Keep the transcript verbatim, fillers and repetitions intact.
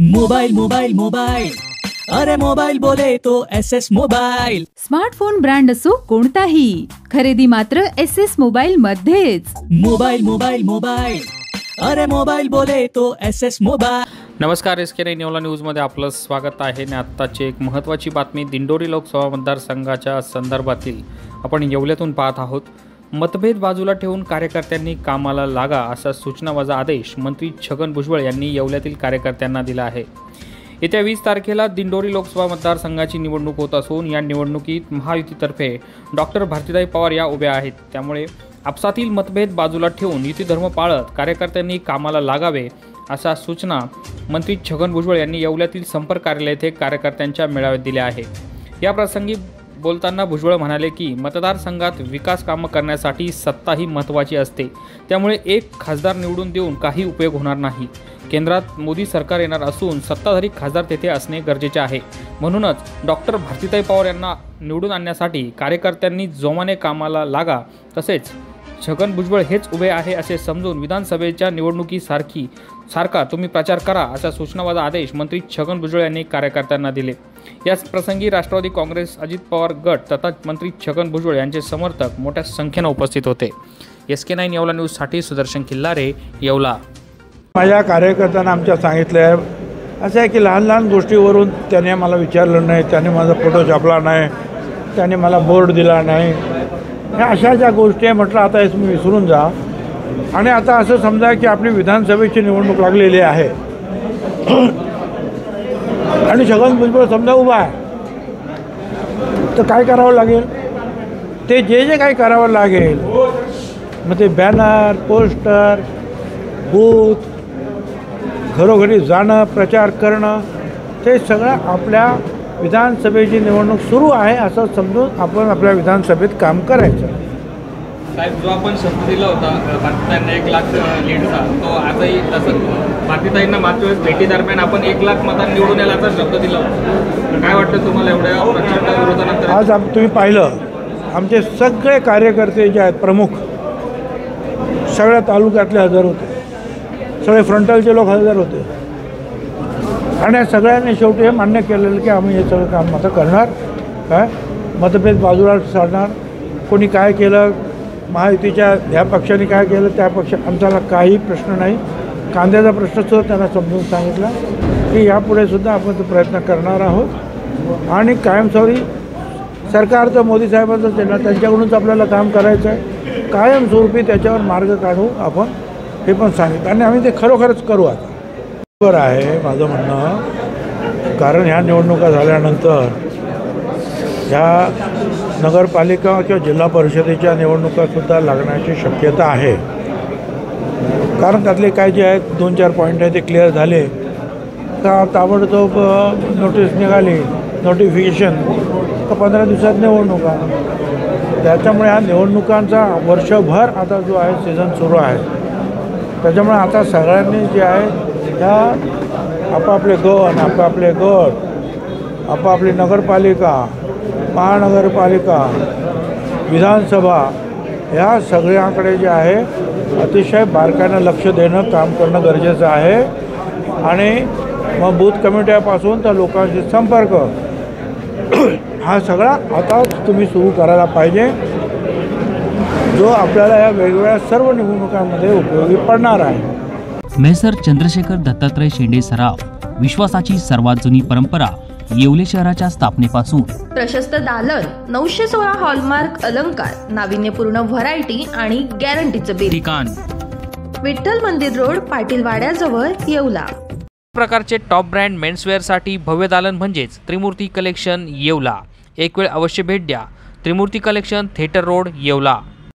Mobile mobile mobile अरे mobile बोले तो S S mobile. Smartphone brand असो कोणताही, खरेदी मात्र एस एस मोबाइल मध्येच। मोबाइल मोबाइल मोबाइल अरे मोबाइल बोले तो एस एस मोबाइल। नमस्कार, एस के नाईन येवला न्यूजमध्ये आपलं स्वागत आहे। आणि आत्ताची एक महत्त्वाची बातमी दिंडोरी लोकसभा मतदारसंघाच्या संदर्भातील आपण येवल्यातून पाहत आहोत। मतभेद बाजूला ठेवून कार्यकर्त्यांनी कामाला लागा असा सूचनावजा आदेश मंत्री छगन भुजबळ यांनी येवल्यातील कार्यकर्त्यांना दिला आहे। येत्या वीस तारखेला दिंडोरी लोकसभा मतदारसंघाची निवडणूक होत असून या निवडणुकीत महायुतीतर्फे डॉक्टर भारतीताई पवार या उभ्या आहेत। त्यामुळे आपसातील मतभेद बाजूला ठेवून युती धर्म पाळत कार्यकर्त्यांनी कामाला लागावे अशा सूचना मंत्री छगन भुजबळ यांनी येवल्यातील संपर्क कार्यालय येथे कार्यकर्त्यांच्या मेळाव्यात दिल्या आहे। या प्रसंगी बोलताना भुजबळ म्हणाले की मतदारसंघात विकास कामं करण्यासाठी सत्ता ही महत्त्वाची असते। त्यामुळे एक खासदार निवडून देऊन काही उपयोग होणार नाही। केंद्रात मोदी सरकार येणार असून सत्ताधारी खासदार तेथे असणे गरजेचे आहे। म्हणूनच डॉक्टर भारतीताई पवार यांना निवडून आणण्यासाठी कार्यकर्त्यांनी जोमाने कामाला लागा। तसेच छगन भुजबळ हेच उभे आहे असे समजून विधानसभेच्या निवडणुकीसारखी सारखा तुम्ही प्रचार करा अशा सूचनावजा आदेश मंत्री छगन भुजबळ यांनी कार्यकर्त्यांना दिले। याच प्रसंगी राष्ट्रवादी काँग्रेस, अजित पवार गट तथा मंत्री छगन भुजबळ यांचे समर्थक मोठ्या संख्येने उपस्थित होते। एस के नाईन येवला न्यूजसाठी सुदर्शन खिल्लारे, येवला। माझ्या कार्यकर्त्यांना आमच्या सांगितलं आहे असं आहे की लहान लहान गोष्टीवरून त्याने मला विचारलं नाही, त्याने माझा फोटो छापला नाही, त्याने मला बोर्ड दिला नाही, ह्या अशा ज्या गोष्टी आहे म्हटलं आता हे तुम्ही विसरून जा। आणि आता असं समजा की आपली विधानसभेची निवडणूक लागलेली आहे आणि छगन भुजबळ समजा उभा आहे, तर काय करावं लागेल? ते जे जे काही करावं लागेल मग ते बॅनर, पोस्टर, बूथ, घरोघरी जाणं, प्रचार करणं, ते सगळं आपल्या विधानसभेची निवडणूक सुरू आहे असं समजून आपण आपल्या विधानसभेत काम करायचं। साहेब, जो आपण शब्द दिला होता भारतीताईंना एक लाख लीडचा, तो आजही तसं भारतीताईंना मागच्या वेळेस भेटीदरम्यान आपण एक लाख मतांनी निवडून यायचा शब्द दिला होता। काय वाटतं तुम्हाला एवढ्या प्रचंड विरोधानंतर? आज आप तुम्ही पाहिलं आमचे सगळे कार्यकर्ते जे आहेत प्रमुख सगळ्या तालुक्यातले हजर होते, सगळे फ्रंटलचे लोक हजर होते आणि सगळ्यांनी शेवटी हे मान्य केलेलं की आम्ही हे सगळं काम आता करणार, काय मतभेद बाजूला सारणार। कोणी काय केलं, महायुतीच्या ह्या पक्षाने काय केलं, त्या पक्ष आमच्याला काही प्रश्न नाही। कांद्याचा प्रश्नसुद्धा त्यांना समजून सांगितला की यापुढे सुद्धा आपण तो प्रयत्न करणार आहोत आणि कायमस्वरूपी सरकारचं मोदी साहेबांचं त्यांना त्यांच्याकडूनच आपल्याला काम करायचं आहे। कायमस्वरूपी त्याच्यावर मार्ग काढू आपण, हे पण सांगितलं आणि आम्ही ते खरोखरच करू। आता बरोबर आहे माझं म्हणणं, कारण ह्या निवडणुका झाल्यानंतर ह्या नगरपालिका किंवा जिल्हा परिषदेच्या निवडणुकासुद्धा लागण्याची शक्यता आहे। कारण त्यातले काय जे आहेत दोन चार पॉईंट आहे ते क्लिअर झाले का ताबडतोब नोटीस निघाली, नोटिफिकेशन का पंधरा दिवसात निवडणुका। त्याच्यामुळे ह्या निवडणुकांचा वर्षभर आता जो आहे सीझन सुरू आहे, त्याच्यामुळे आता सगळ्यांनी जे आहे ह्या आपापले गण, आपापले गट, आपापली नगरपालिका, महानगरपालिका, विधानसभा ह्या सगळ्यांकडे जे आहे अतिशय बारकाईनं लक्ष देणं, काम करणं गरजेचं आहे। आणि मग बूथ कमिट्यापासून तर लोकांशी संपर्क हा सगळा आता तुम्ही सुरू करायला पाहिजे, जो आपल्याला या वेगवेगळ्या सर्व निवडणुकांमध्ये उपयोगी पडणार आहे। मेसर चंद्रशेखर दत्तात्रय शेंडे सराफ, विश्वासाची सर्वात जुनी परंपरा येवले शहराच्या स्थापनेपासून। प्रशस्त दालन, नऊशे सोळा हॉलमार्क अलंकार, नाविन्यपूर्ण व्हरायटी आणि गॅरंटीचं बिल। ठिकाण विठ्ठल मंदिर रोड, पाटील वाड्याजवळ, येवला। प्रकारचे टॉप ब्रँड मेन्सवेअर साठी भव्य दालन म्हणजेच त्रिमूर्ती कलेक्शन, येवला। एक वेळ अवश्य भेट द्या। Trimurti collection, theatre road, Yeola.